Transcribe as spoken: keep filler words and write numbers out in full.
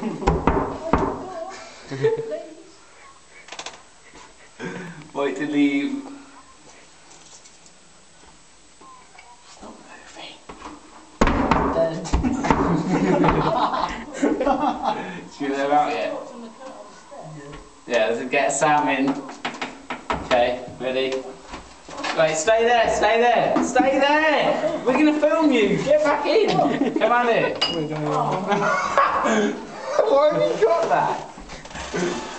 Wait till he... Stop moving. Should we let him out yet? Yeah, let's get Sam in. Okay, ready? Wait, stay there, stay there, stay there! We're gonna film you! Get back in! Come on in! Why have you got that?